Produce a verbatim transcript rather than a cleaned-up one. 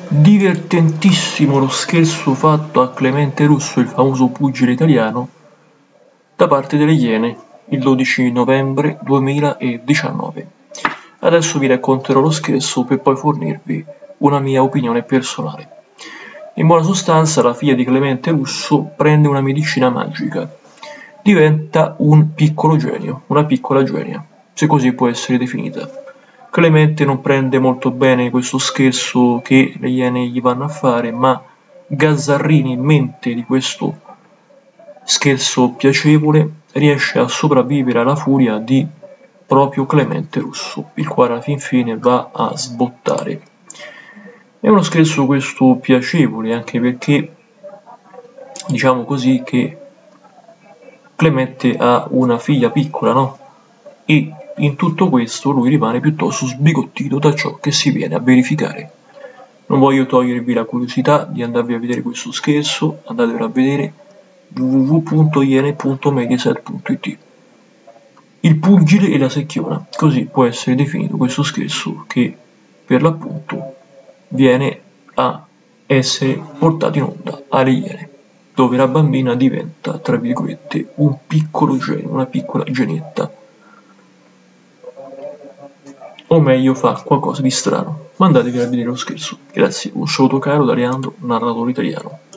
Divertentissimo lo scherzo fatto a Clemente Russo, il famoso pugile italiano, da parte delle Iene, il dodici novembre duemiladiciannove. Adesso vi racconterò lo scherzo per poi fornirvi una mia opinione personale. In buona sostanza, la figlia di Clemente Russo prende una medicina magica, diventa un piccolo genio, una piccola genia, se così può essere definita. Clemente non prende molto bene questo scherzo che le Iene gli vanno a fare, ma Gazzarrini, in mente di questo scherzo piacevole, riesce a sopravvivere alla furia di proprio Clemente Russo, il quale alla fin fine va a sbottare. È uno scherzo questo piacevole, anche perché diciamo così che Clemente ha una figlia piccola, no? E in tutto questo lui rimane piuttosto sbigottito da ciò che si viene a verificare. Non voglio togliervi la curiosità di andarvi a vedere questo scherzo, andatevelo a vedere w w w punto iene punto mediaset punto it. Il pugile e la secchiona, così può essere definito questo scherzo che per l'appunto viene a essere portato in onda alle Iene, dove la bambina diventa, tra virgolette, un piccolo genio, una piccola genietta. O meglio fa qualcosa di strano, ma andatevi a vedere lo scherzo. Grazie, un saluto caro da Leandro, narratore italiano.